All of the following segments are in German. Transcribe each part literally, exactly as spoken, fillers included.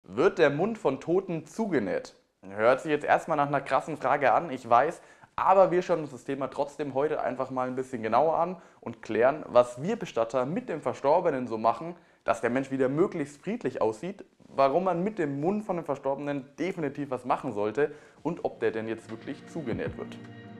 Wird der Mund von Toten zugenäht? Hört sich jetzt erstmal nach einer krassen Frage an, ich weiß, aber wir schauen uns das Thema trotzdem heute einfach mal ein bisschen genauer an und klären, was wir Bestatter mit dem Verstorbenen so machen, dass der Mensch wieder möglichst friedlich aussieht, warum man mit dem Mund von dem Verstorbenen definitiv was machen sollte und ob der denn jetzt wirklich zugenäht wird.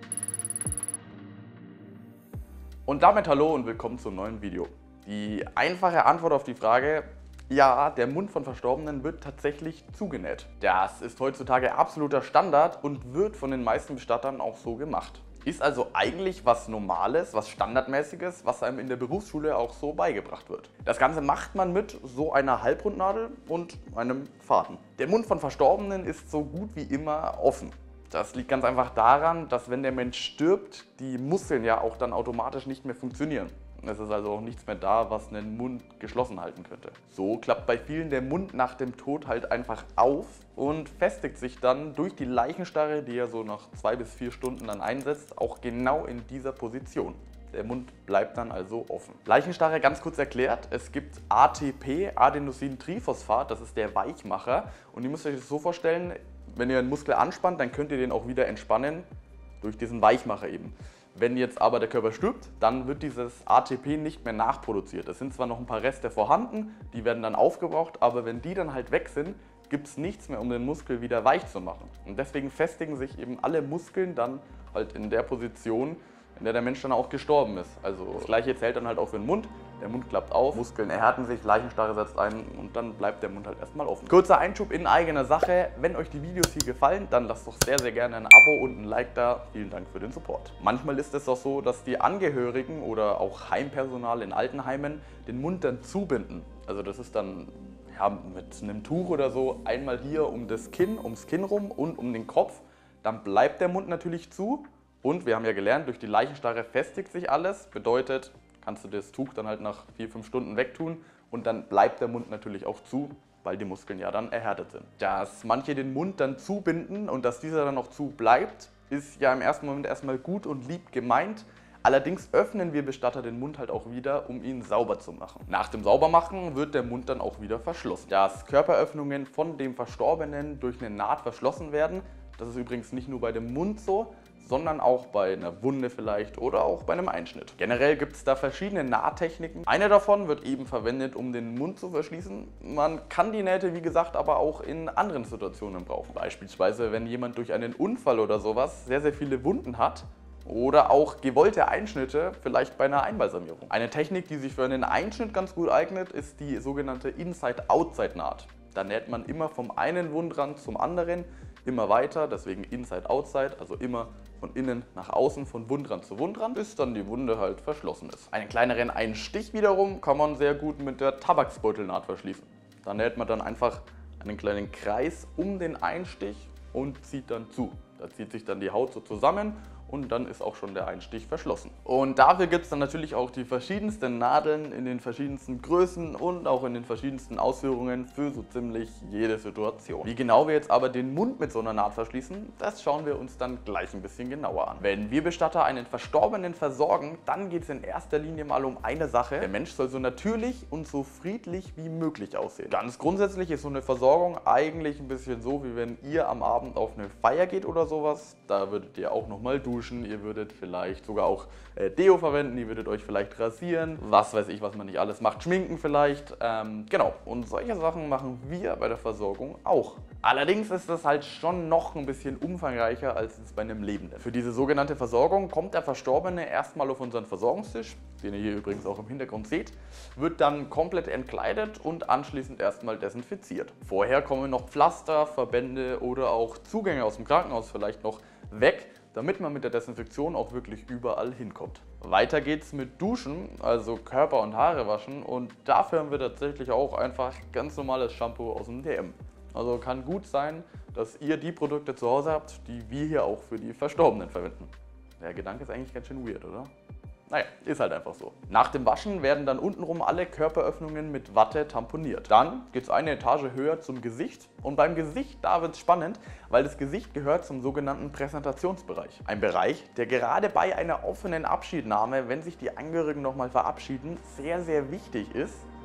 Und damit hallo und willkommen zum neuen Video. Die einfache Antwort auf die Frage: Ja, der Mund von Verstorbenen wird tatsächlich zugenäht. Das ist heutzutage absoluter Standard und wird von den meisten Bestattern auch so gemacht. Ist also eigentlich was Normales, was Standardmäßiges, was einem in der Berufsschule auch so beigebracht wird. Das Ganze macht man mit so einer Halbrundnadel und einem Faden. Der Mund von Verstorbenen ist so gut wie immer offen. Das liegt ganz einfach daran, dass wenn der Mensch stirbt, die Muskeln ja auch dann automatisch nicht mehr funktionieren. Es ist also auch nichts mehr da, was einen Mund geschlossen halten könnte. So klappt bei vielen der Mund nach dem Tod halt einfach auf und festigt sich dann durch die Leichenstarre, die ja so nach zwei bis vier Stunden dann einsetzt, auch genau in dieser Position. Der Mund bleibt dann also offen. Leichenstarre ganz kurz erklärt: Es gibt A T P, Adenosintriphosphat, das ist der Weichmacher, und ihr müsst euch das so vorstellen: Wenn ihr einen Muskel anspannt, dann könnt ihr den auch wieder entspannen durch diesen Weichmacher eben. Wenn jetzt aber der Körper stirbt, dann wird dieses A T P nicht mehr nachproduziert. Es sind zwar noch ein paar Reste vorhanden, die werden dann aufgebraucht, aber wenn die dann halt weg sind, gibt es nichts mehr, um den Muskel wieder weich zu machen. Und deswegen festigen sich eben alle Muskeln dann halt in der Position, in der der Mensch dann auch gestorben ist. Also das gleiche zählt dann halt auch für den Mund. Der Mund klappt auf, Muskeln erhärten sich, Leichenstarre setzt ein und dann bleibt der Mund halt erstmal offen. Kurzer Einschub in eigener Sache: Wenn euch die Videos hier gefallen, dann lasst doch sehr, sehr gerne ein Abo und ein Like da. Vielen Dank für den Support. Manchmal ist es auch so, dass die Angehörigen oder auch Heimpersonal in Altenheimen den Mund dann zubinden. Also das ist dann ja, mit einem Tuch oder so einmal hier um das Kinn, ums Kinn rum und um den Kopf. Dann bleibt der Mund natürlich zu. Und wir haben ja gelernt, durch die Leichenstarre festigt sich alles. Bedeutet, kannst du das Tuch dann halt nach vier, fünf Stunden wegtun und dann bleibt der Mund natürlich auch zu, weil die Muskeln ja dann erhärtet sind. Dass manche den Mund dann zubinden und dass dieser dann auch zu bleibt, ist ja im ersten Moment erstmal gut und lieb gemeint. Allerdings öffnen wir Bestatter den Mund halt auch wieder, um ihn sauber zu machen. Nach dem Saubermachen wird der Mund dann auch wieder verschlossen. Dass Körperöffnungen von dem Verstorbenen durch eine Naht verschlossen werden, das ist übrigens nicht nur bei dem Mund so, sondern auch bei einer Wunde vielleicht oder auch bei einem Einschnitt. Generell gibt es da verschiedene Nahttechniken. Eine davon wird eben verwendet, um den Mund zu verschließen. Man kann die Nähte, wie gesagt, aber auch in anderen Situationen brauchen. Beispielsweise, wenn jemand durch einen Unfall oder sowas sehr, sehr viele Wunden hat oder auch gewollte Einschnitte, vielleicht bei einer Einbalsamierung. Eine Technik, die sich für einen Einschnitt ganz gut eignet, ist die sogenannte Inside-Outside-Naht. Da näht man immer vom einen Wundrand zum anderen, immer weiter, deswegen Inside-Outside, also immer von innen nach außen, von Wundrand zu Wundrand, bis dann die Wunde halt verschlossen ist. Einen kleineren Einstich wiederum kann man sehr gut mit der Tabaksbeutelnaht verschließen. Da näht man dann einfach einen kleinen Kreis um den Einstich und zieht dann zu. Da zieht sich dann die Haut so zusammen und dann ist auch schon der Einstich verschlossen. Und dafür gibt es dann natürlich auch die verschiedensten Nadeln in den verschiedensten Größen und auch in den verschiedensten Ausführungen für so ziemlich jede Situation. Wie genau wir jetzt aber den Mund mit so einer Naht verschließen, das schauen wir uns dann gleich ein bisschen genauer an. Wenn wir Bestatter einen Verstorbenen versorgen, dann geht es in erster Linie mal um eine Sache: Der Mensch soll so natürlich und so friedlich wie möglich aussehen. Ganz grundsätzlich ist so eine Versorgung eigentlich ein bisschen so, wie wenn ihr am Abend auf eine Feier geht oder sowas. Da würdet ihr auch nochmal duschen. Ihr würdet vielleicht sogar auch äh, Deo verwenden, ihr würdet euch vielleicht rasieren, was weiß ich, was man nicht alles macht, schminken vielleicht. Ähm, genau, und solche Sachen machen wir bei der Versorgung auch. Allerdings ist das halt schon noch ein bisschen umfangreicher als es bei einem Lebenden. Für diese sogenannte Versorgung kommt der Verstorbene erstmal auf unseren Versorgungstisch, den ihr hier übrigens auch im Hintergrund seht, wird dann komplett entkleidet und anschließend erstmal desinfiziert. Vorher kommen noch Pflaster, Verbände oder auch Zugänge aus dem Krankenhaus vielleicht noch weg, damit man mit der Desinfektion auch wirklich überall hinkommt. Weiter geht's mit Duschen, also Körper und Haare waschen, und dafür haben wir tatsächlich auch einfach ganz normales Shampoo aus dem D M. Also kann gut sein, dass ihr die Produkte zu Hause habt, die wir hier auch für die Verstorbenen verwenden. Der Gedanke ist eigentlich ganz schön weird, oder? Naja, ist halt einfach so. Nach dem Waschen werden dann untenrum alle Körperöffnungen mit Watte tamponiert. Dann geht es eine Etage höher zum Gesicht, und beim Gesicht, da wird es spannend, weil das Gesicht gehört zum sogenannten Präsentationsbereich. Ein Bereich, der gerade bei einer offenen Abschiednahme, wenn sich die Angehörigen nochmal verabschieden, sehr, sehr wichtig ist,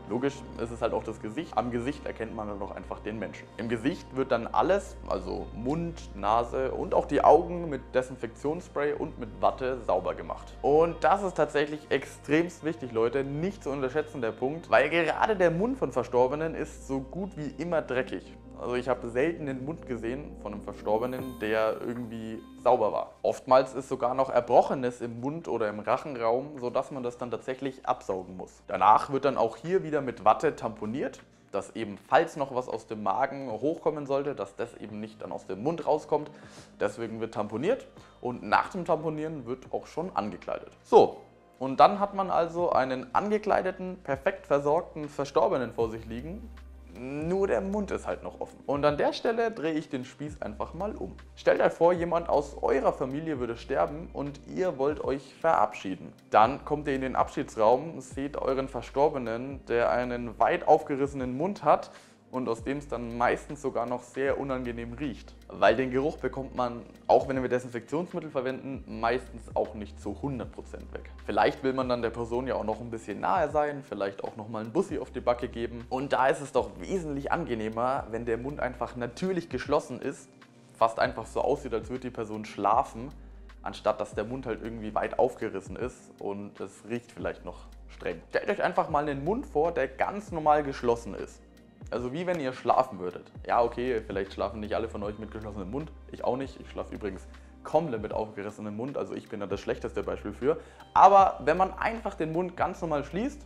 Logisch ist es halt auch das Gesicht. Am Gesicht erkennt man dann doch einfach den Menschen. Im Gesicht wird dann alles, also Mund, Nase und auch die Augen mit Desinfektionsspray und mit Watte sauber gemacht. Und das ist tatsächlich extremst wichtig, Leute, nicht zu unterschätzen der Punkt, weil gerade der Mund von Verstorbenen ist so gut wie immer dreckig. Also ich habe selten den Mund gesehen von einem Verstorbenen, der irgendwie sauber war. Oftmals ist sogar noch Erbrochenes im Mund oder im Rachenraum, sodass man das dann tatsächlich absaugen muss. Danach wird dann auch hier wieder mit Watte tamponiert, dass eben, falls noch was aus dem Magen hochkommen sollte, dass das eben nicht dann aus dem Mund rauskommt. Deswegen wird tamponiert und nach dem Tamponieren wird auch schon angekleidet. So, und dann hat man also einen angekleideten, perfekt versorgten Verstorbenen vor sich liegen. Nur der Mund ist halt noch offen. Und an der Stelle drehe ich den Spieß einfach mal um. Stellt euch vor, jemand aus eurer Familie würde sterben und ihr wollt euch verabschieden. Dann kommt ihr in den Abschiedsraum, seht euren Verstorbenen, der einen weit aufgerissenen Mund hat und aus dem es dann meistens sogar noch sehr unangenehm riecht. Weil den Geruch bekommt man, auch wenn wir Desinfektionsmittel verwenden, meistens auch nicht zu hundert Prozent weg. Vielleicht will man dann der Person ja auch noch ein bisschen nahe sein, vielleicht auch noch mal einen Bussi auf die Backe geben. Und da ist es doch wesentlich angenehmer, wenn der Mund einfach natürlich geschlossen ist, fast einfach so aussieht, als würde die Person schlafen, anstatt dass der Mund halt irgendwie weit aufgerissen ist und es riecht vielleicht noch streng. Stellt euch einfach mal einen Mund vor, der ganz normal geschlossen ist. Also wie wenn ihr schlafen würdet. Ja, okay, vielleicht schlafen nicht alle von euch mit geschlossenem Mund. Ich auch nicht. Ich schlafe übrigens komplett mit aufgerissenem Mund. Also ich bin da das schlechteste Beispiel für. Aber wenn man einfach den Mund ganz normal schließt,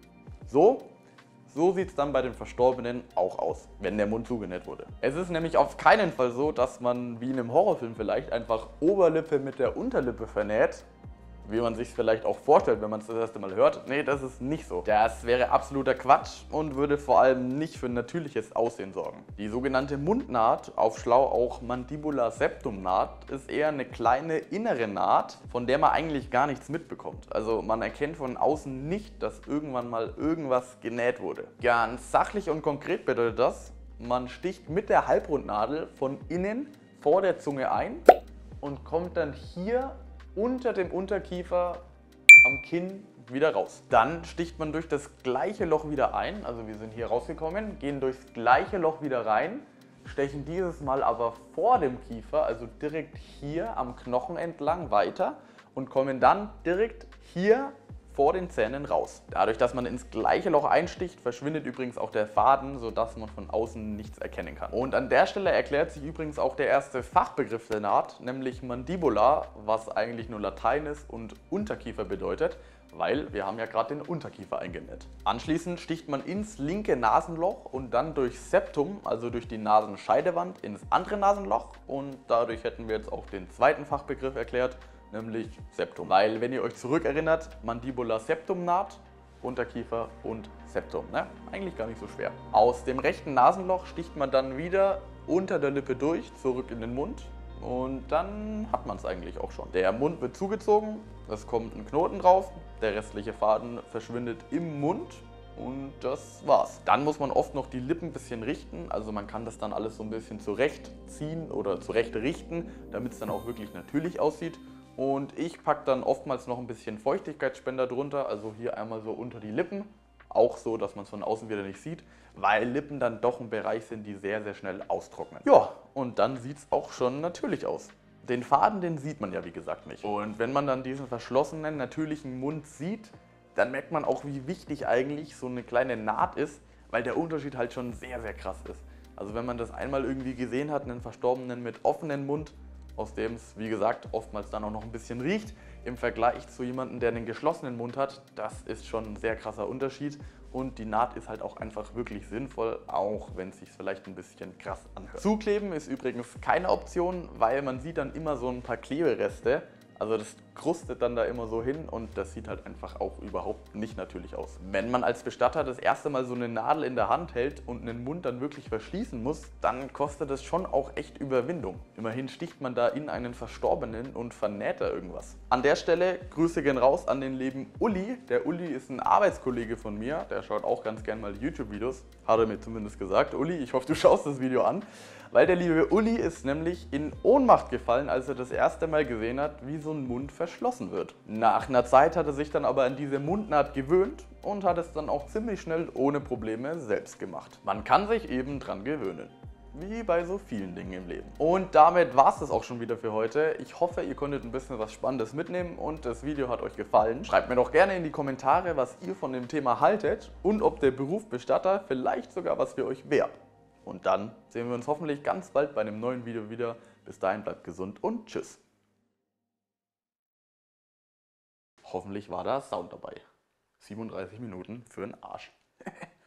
so, so sieht es dann bei den Verstorbenen auch aus, wenn der Mund zugenäht wurde. Es ist nämlich auf keinen Fall so, dass man wie in einem Horrorfilm vielleicht einfach Oberlippe mit der Unterlippe vernäht, wie man sich vielleicht auch vorstellt, wenn man es das erste Mal hört. Nee, das ist nicht so. Das wäre absoluter Quatsch und würde vor allem nicht für ein natürliches Aussehen sorgen. Die sogenannte Mundnaht, auf schlau auch Mandibular Septum Naht, ist eher eine kleine innere Naht, von der man eigentlich gar nichts mitbekommt. Also man erkennt von außen nicht, dass irgendwann mal irgendwas genäht wurde. Ganz sachlich und konkret bedeutet das, man sticht mit der Halbrundnadel von innen vor der Zunge ein und kommt dann hier unter dem Unterkiefer am Kinn wieder raus. Dann sticht man durch das gleiche Loch wieder ein, also wir sind hier rausgekommen, gehen durchs gleiche Loch wieder rein, stechen dieses Mal aber vor dem Kiefer, also direkt hier am Knochen entlang weiter und kommen dann direkt hier vor den Zähnen raus. Dadurch, dass man ins gleiche Loch einsticht, verschwindet übrigens auch der Faden, sodass man von außen nichts erkennen kann. Und an der Stelle erklärt sich übrigens auch der erste Fachbegriff der Naht, nämlich Mandibula, was eigentlich nur Latein ist und Unterkiefer bedeutet, weil wir haben ja gerade den Unterkiefer eingenäht. Anschließend sticht man ins linke Nasenloch und dann durch Septum, also durch die Nasenscheidewand, ins andere Nasenloch und dadurch hätten wir jetzt auch den zweiten Fachbegriff erklärt, nämlich Septum. Weil, wenn ihr euch zurückerinnert, Mandibular Septum Naht, Unterkiefer und Septum. Ne? Eigentlich gar nicht so schwer. Aus dem rechten Nasenloch sticht man dann wieder unter der Lippe durch, zurück in den Mund und dann hat man es eigentlich auch schon. Der Mund wird zugezogen, es kommt ein Knoten drauf, der restliche Faden verschwindet im Mund und das war's. Dann muss man oft noch die Lippen ein bisschen richten, also man kann das dann alles so ein bisschen zurechtziehen oder zurecht richten, damit es dann auch wirklich natürlich aussieht. Und ich packe dann oftmals noch ein bisschen Feuchtigkeitsspender drunter, also hier einmal so unter die Lippen. Auch so, dass man es von außen wieder nicht sieht, weil Lippen dann doch ein Bereich sind, die sehr, sehr schnell austrocknen. Ja, und dann sieht es auch schon natürlich aus. Den Faden, den sieht man ja wie gesagt nicht. Und wenn man dann diesen verschlossenen, natürlichen Mund sieht, dann merkt man auch, wie wichtig eigentlich so eine kleine Naht ist, weil der Unterschied halt schon sehr, sehr krass ist. Also wenn man das einmal irgendwie gesehen hat, einen Verstorbenen mit offenem Mund, aus dem es, wie gesagt, oftmals dann auch noch ein bisschen riecht, im Vergleich zu jemandem, der einen geschlossenen Mund hat, das ist schon ein sehr krasser Unterschied und die Naht ist halt auch einfach wirklich sinnvoll, auch wenn es sich vielleicht ein bisschen krass anhört. Zukleben ist übrigens keine Option, weil man sieht dann immer so ein paar Klebereste. Also das krustet dann da immer so hin und das sieht halt einfach auch überhaupt nicht natürlich aus. Wenn man als Bestatter das erste Mal so eine Nadel in der Hand hält und den Mund dann wirklich verschließen muss, dann kostet das schon auch echt Überwindung. Immerhin sticht man da in einen Verstorbenen und vernäht da irgendwas. An der Stelle Grüße gehen raus an den lieben Uli. Der Uli ist ein Arbeitskollege von mir, der schaut auch ganz gern mal YouTube-Videos, hat er mir zumindest gesagt. Uli, ich hoffe, du schaust das Video an. Weil der liebe Uli ist nämlich in Ohnmacht gefallen, als er das erste Mal gesehen hat, wie so ein Mund verschwindet. erschlossen wird. Nach einer Zeit hat er sich dann aber an diese Mundnaht gewöhnt und hat es dann auch ziemlich schnell ohne Probleme selbst gemacht. Man kann sich eben dran gewöhnen. Wie bei so vielen Dingen im Leben. Und damit war es das auch schon wieder für heute. Ich hoffe, ihr konntet ein bisschen was Spannendes mitnehmen und das Video hat euch gefallen. Schreibt mir doch gerne in die Kommentare, was ihr von dem Thema haltet und ob der Beruf Bestatter vielleicht sogar was für euch wäre. Und dann sehen wir uns hoffentlich ganz bald bei einem neuen Video wieder. Bis dahin bleibt gesund und tschüss. Hoffentlich war da Sound dabei. siebenunddreißig Minuten für den Arsch.